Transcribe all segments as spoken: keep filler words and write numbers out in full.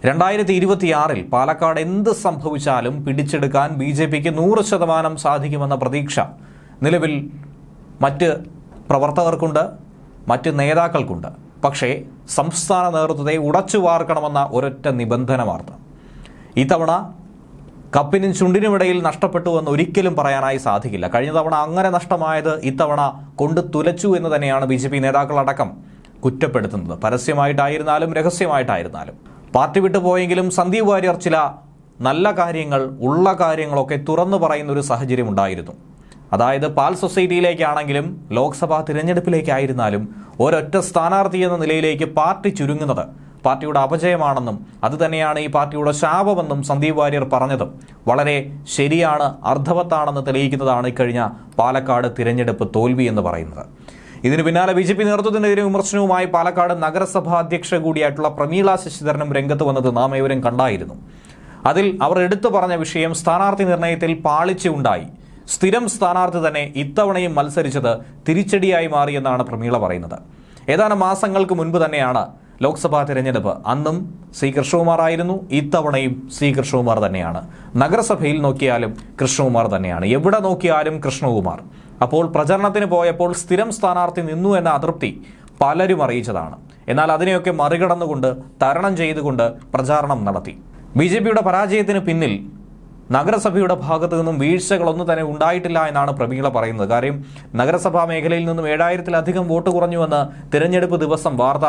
രണ്ടായിരത്തി ഇരുപത്തിയാറിൽ പാലക്കാട് എന്ത് സംഭവിച്ചാലും പിടിച്ചെടുക്കാൻ ബി ജെ പിക്ക് നൂറ് ശതമാനം സാധിക്കുമെന്ന പ്രതീക്ഷ നിലവിൽ മറ്റ് പ്രവർത്തകർക്കുണ്ട്, മറ്റ് നേതാക്കൾക്കുണ്ട്. പക്ഷേ സംസ്ഥാന നേതൃത്വത്തെ ഉടച്ചു വാർക്കണമെന്ന ഒരൊറ്റ നിബന്ധന മാത്രം. ഇത്തവണ കപ്പിനും ചുണ്ടിനുമിടയിൽ നഷ്ടപ്പെട്ടുവെന്ന് ഒരിക്കലും പറയാനായി സാധിക്കില്ല. കഴിഞ്ഞ തവണ അങ്ങനെ നഷ്ടമായത് ഇത്തവണ കൊണ്ട് തുലച്ചു എന്ന് തന്നെയാണ് ബി ജെ പി നേതാക്കളടക്കം കുറ്റപ്പെടുത്തുന്നത്. പരസ്യമായിട്ടായിരുന്നാലും രഹസ്യമായിട്ടായിരുന്നാലും. പാർട്ടി വിട്ടുപോയെങ്കിലും സന്ദീപ് വാര്യർ ചില നല്ല കാര്യങ്ങൾ, ഉള്ള കാര്യങ്ങളൊക്കെ തുറന്നു പറയുന്ന ഒരു സാഹചര്യം ഉണ്ടായിരുന്നു. അതായത് പാൽ സൊസൈറ്റിയിലേക്കാണെങ്കിലും ലോക്സഭാ തിരഞ്ഞെടുപ്പിലേക്കായിരുന്നാലും ഒരൊറ്റ സ്ഥാനാർത്ഥി എന്ന നിലയിലേക്ക് പാർട്ടി ചുരുങ്ങുന്നത് പാർട്ടിയുടെ അപജയമാണെന്നും അതുതന്നെയാണ് ഈ പാർട്ടിയുടെ ശാപമെന്നും സന്ദീപ് വാര്യർ പറഞ്ഞതും വളരെ ശരിയാണ്, അർത്ഥവത്താണെന്ന് തെളിയിക്കുന്നതാണ് ഇക്കഴിഞ്ഞ പാലക്കാട് തിരഞ്ഞെടുപ്പ് തോൽവി എന്ന് പറയുന്നത്. ഇതിന് പിന്നാലെ ബി ജെ പി നേതൃത്വത്തിനെതിരെ വിമർശനവുമായി പാലക്കാട് നഗരസഭാ അധ്യക്ഷ കൂടിയായിട്ടുള്ള പ്രമീള ശശിധരനും രംഗത്ത് വന്നത് നാം ഏവരും കണ്ടായിരുന്നു. അതിൽ അവർ എടുത്തു പറഞ്ഞ വിഷയം സ്ഥാനാർത്ഥി നിർണയത്തിൽ പാളിച്ച ഉണ്ടായി. സ്ഥിരം സ്ഥാനാർത്ഥി തന്നെ ഇത്തവണയും മത്സരിച്ചത് തിരിച്ചടിയായി മാറിയെന്നാണ് പ്രമീള പറയുന്നത്. ഏതാനും മാസങ്ങൾക്ക് മുൻപ് തന്നെയാണ് ലോക്സഭാ തിരഞ്ഞെടുപ്പ്. അന്നും സി കൃഷ്ണകുമാർ ആയിരുന്നു, ഇത്തവണയും സി കൃഷ്ണകുമാർ തന്നെയാണ്. നഗരസഭയിൽ നോക്കിയാലും കൃഷ്ണകുമാർ തന്നെയാണ്, എവിടെ നോക്കിയാലും കൃഷ്ണകുമാർ. അപ്പോൾ പ്രചരണത്തിന് പോയപ്പോൾ സ്ഥിരം സ്ഥാനാർത്ഥി നിന്നു എന്ന അതൃപ്തി പലരും അറിയിച്ചതാണ്. എന്നാൽ അതിനെയൊക്കെ മറികടന്നുകൊണ്ട്, തരണം ചെയ്തുകൊണ്ട് പ്രചാരണം നടത്തി. ബി ജെ പിയുടെ പരാജയത്തിന് പിന്നിൽ നഗരസഭയുടെ ഭാഗത്തു നിന്നും വീഴ്ചകളൊന്നും തന്നെ ഉണ്ടായിട്ടില്ല എന്നാണ് പ്രമീള പറയുന്നത്. കാര്യം നഗരസഭാ മേഖലയിൽ നിന്നും ഏഴായിരത്തിലധികം വോട്ട് കുറഞ്ഞുവെന്ന് തിരഞ്ഞെടുപ്പ് ദിവസം വാർത്ത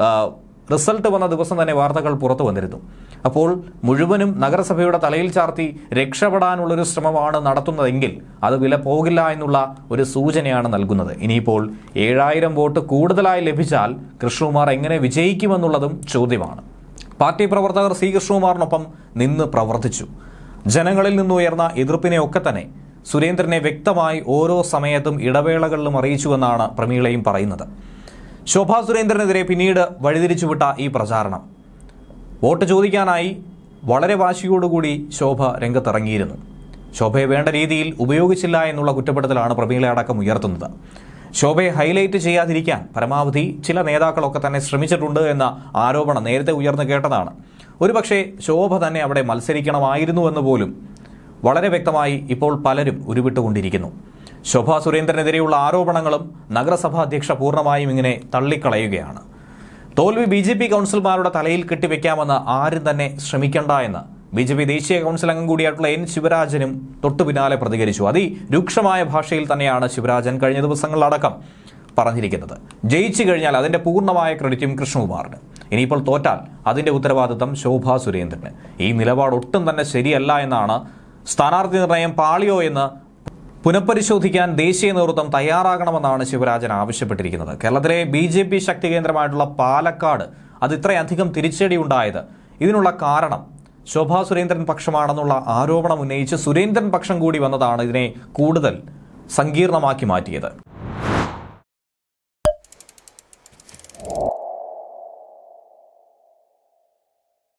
റിസൾട്ട് വന്ന ദിവസം തന്നെ വാർത്തകൾ പുറത്തു വന്നിരുന്നു. അപ്പോൾ മുഴുവനും നഗരസഭയുടെ തലയിൽ ചാർത്തി രക്ഷപ്പെടാനുള്ളൊരു ശ്രമമാണ് നടത്തുന്നതെങ്കിൽ അത് വില പോകില്ല എന്നുള്ള ഒരു സൂചനയാണ് നൽകുന്നത്. ഇനിയിപ്പോൾ ഏഴായിരം വോട്ട് കൂടുതലായി ലഭിച്ചാൽ കൃഷ്ണകുമാർ എങ്ങനെ വിജയിക്കുമെന്നുള്ളതും ചോദ്യമാണ്. പാർട്ടി പ്രവർത്തകർ സി കൃഷ്ണകുമാറിനൊപ്പം നിന്ന് പ്രവർത്തിച്ചു. ജനങ്ങളിൽ നിന്നുയർന്ന എതിർപ്പിനെയൊക്കെ തന്നെ സുരേന്ദ്രനെ വ്യക്തമായി ഓരോ സമയത്തും ഇടവേളകളിലും അറിയിച്ചുവെന്നാണ് പ്രമീളയും പറയുന്നത്. ശോഭാ സുരേന്ദ്രനെതിരെ പിന്നീട് വഴിതിരിച്ചുവിട്ട ഈ പ്രചാരണം വോട്ട് ചോദിക്കാനായി വളരെ വാശിയോടുകൂടി ശോഭ രംഗത്തിറങ്ങിയിരുന്നു. ശോഭയെ വേണ്ട രീതിയിൽ ഉപയോഗിച്ചില്ല എന്നുള്ള കുറ്റപ്പെടുത്തലാണ് പ്രമീള അടക്കം ഉയർത്തുന്നത്. ശോഭയെ ഹൈലൈറ്റ് ചെയ്യാതിരിക്കാൻ പരമാവധി ചില നേതാക്കളൊക്കെ തന്നെ ശ്രമിച്ചിട്ടുണ്ട് എന്ന ആരോപണം നേരത്തെ ഉയർന്നു കേട്ടതാണ്. ഒരുപക്ഷെ ശോഭ തന്നെ അവിടെ മത്സരിക്കണമായിരുന്നു എന്ന് പോലും വളരെ വ്യക്തമായി ഇപ്പോൾ പലരും ഉരുവിട്ടുകൊണ്ടിരിക്കുന്നു. ശോഭാ സുരേന്ദ്രനെതിരെയുള്ള ആരോപണങ്ങളും നഗരസഭാ അധ്യക്ഷ പൂർണ്ണമായും ഇങ്ങനെ തള്ളിക്കളയുകയാണ്. തോൽവി ബി ജെ പി കൗൺസിലർമാരുടെ തലയിൽ കെട്ടിവെക്കാമെന്ന് ആരും തന്നെ ശ്രമിക്കണ്ട എന്ന് ബി ജെ പി ദേശീയ കൗൺസിൽ അംഗം കൂടിയായിട്ടുള്ള എൻ ശിവരാജനും തൊട്ടു പിന്നാലെ പ്രതികരിച്ചു. അതിരൂക്ഷമായ ഭാഷയിൽ തന്നെയാണ് ശിവരാജൻ കഴിഞ്ഞ ദിവസങ്ങളിലടക്കം പറഞ്ഞിരിക്കുന്നത്. ജയിച്ചു കഴിഞ്ഞാൽ അതിന്റെ പൂർണ്ണമായ ക്രെഡിറ്റും കൃഷ്ണകുമാറിന്, ഇനിയിപ്പോൾ തോറ്റാൽ അതിന്റെ ഉത്തരവാദിത്തം ശോഭാ സുരേന്ദ്രന്. ഈ നിലപാട് ഒട്ടും തന്നെ ശരിയല്ല എന്നാണ്, സ്ഥാനാർത്ഥി നിർണയം പാളിയോ എന്ന് പുനഃപരിശോധിക്കാൻ ദേശീയ നേതൃത്വം തയ്യാറാകണമെന്നാണ് ശിവരാജൻ ആവശ്യപ്പെട്ടിരിക്കുന്നത്. കേരളത്തിലെ ബി ജെ പി ശക്തി കേന്ദ്രമായിട്ടുള്ള പാലക്കാട് അത് ഇത്രയധികം തിരിച്ചടി ഉണ്ടായത് ഇതിനുള്ള കാരണം ശോഭാ സുരേന്ദ്രൻ പക്ഷമാണെന്നുള്ള ആരോപണം ഉന്നയിച്ച് സുരേന്ദ്രൻ പക്ഷം കൂടി വന്നതാണ് ഇതിനെ കൂടുതൽ സങ്കീർണമാക്കി മാറ്റിയത്.